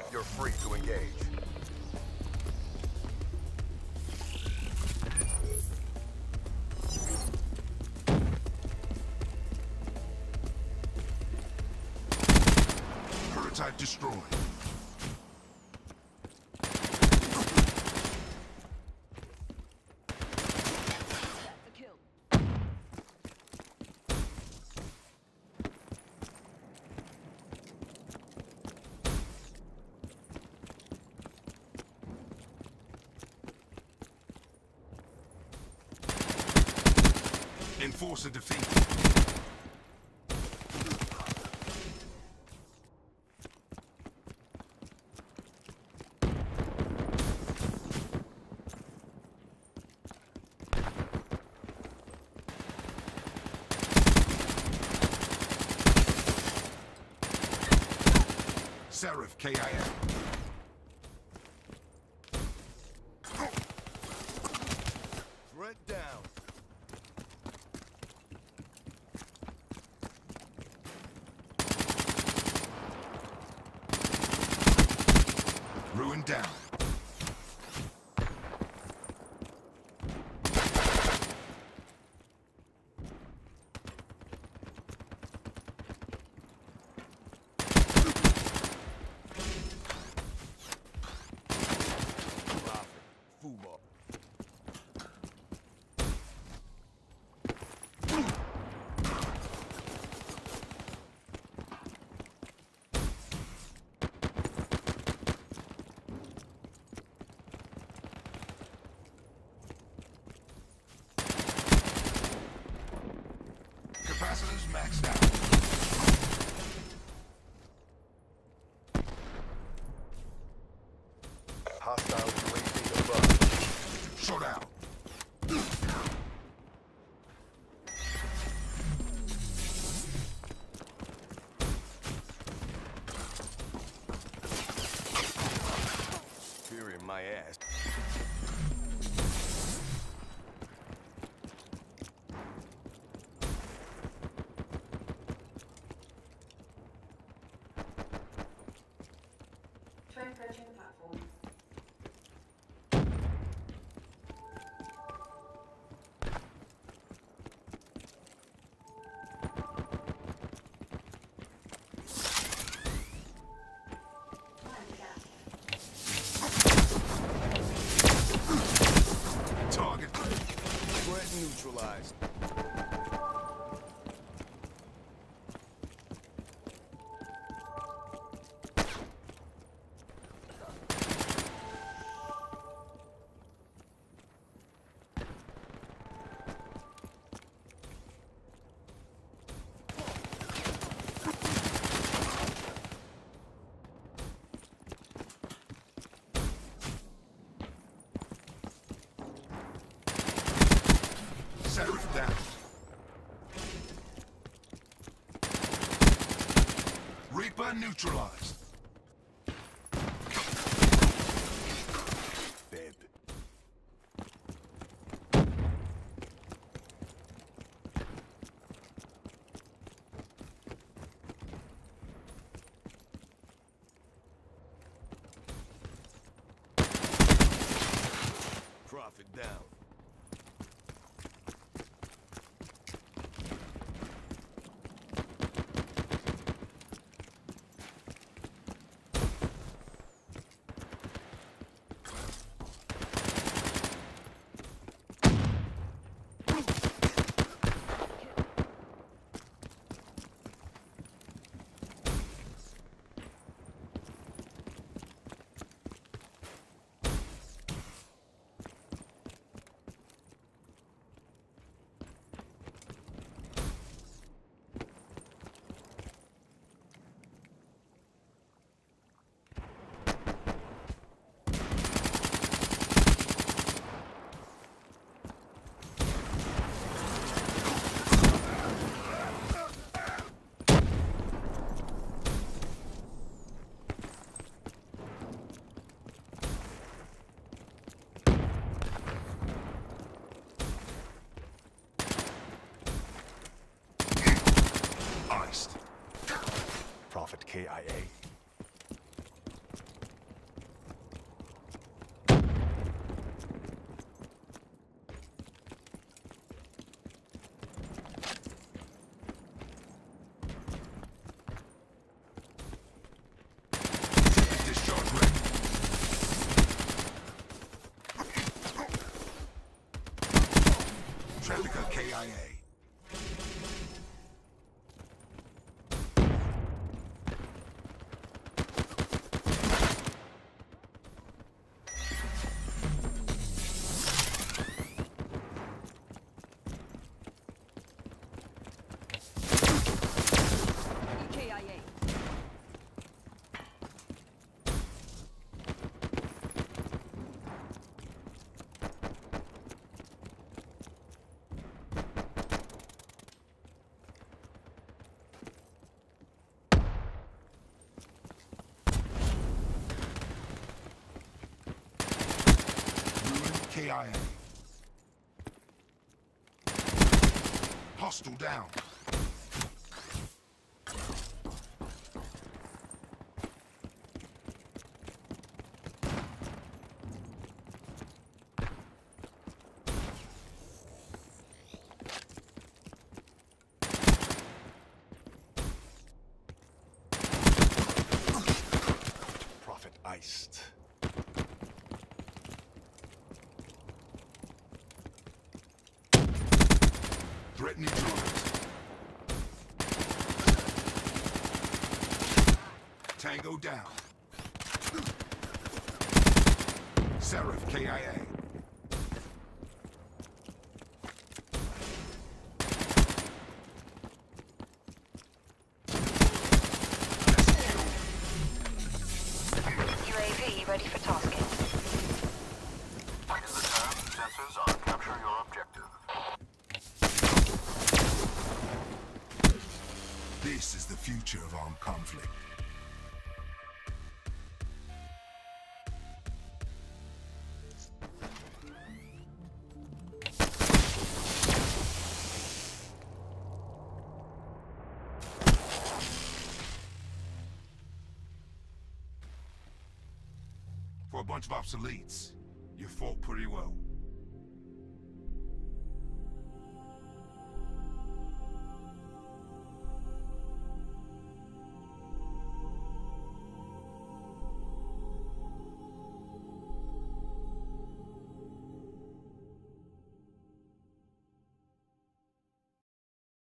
You're free to engage. Prototype destroyed. Enforcer defeat. Seraph KIA. Threat down. Ruin down. Fubar. Capacitors maxed out. Hostile UAV above. Showdown. Fury in my ass. Train approaching the platform. Mind the gap. Target. Threat neutralized. Seraph down. Reaper neutralized. Dead. Profit down. Iced. Profit KIA. Hostile down. Prophet iced. Threat neutralized. Tango down. Seraph KIA. UAV ready for tasking. In the turn, sensors on capture your objective. This is the future of armed conflict. For a bunch of obsoletes, you fought pretty well.